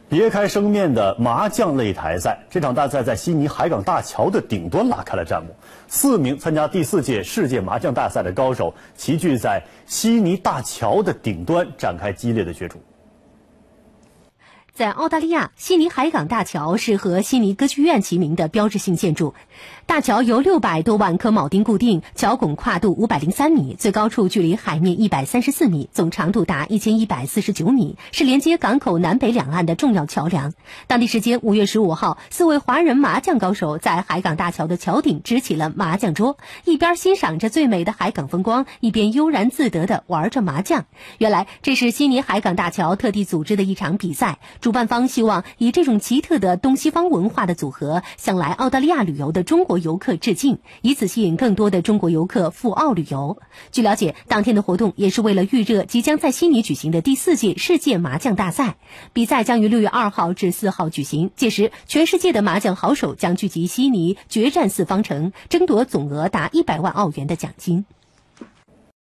别开生面的麻将擂台赛，这场大赛在悉尼海港大桥的顶端拉开了战幕。4名参加第4届世界麻将大赛的高手齐聚在悉尼大桥的顶端，展开激烈的角逐。 在澳大利亚，悉尼海港大桥是和悉尼歌剧院齐名的标志性建筑。大桥由600多万颗铆钉固定，桥拱跨度503米，最高处距离海面134米，总长度达1149米，是连接港口南北两岸的重要桥梁。当地时间5月15号，4位华人麻将高手在海港大桥的桥顶支起了麻将桌，一边欣赏着最美的海港风光，一边悠然自得地玩着麻将。原来这是悉尼海港大桥特地组织的一场比赛，主办方希望以这种奇特的东西方文化的组合向来澳大利亚旅游的中国游客致敬，以此吸引更多的中国游客赴澳旅游。据了解，当天的活动也是为了预热即将在悉尼举行的第4届世界麻将大赛。比赛将于6月2号至4号举行，届时全世界的麻将好手将聚集悉尼，决战4方城，争夺总额达100万澳元的奖金。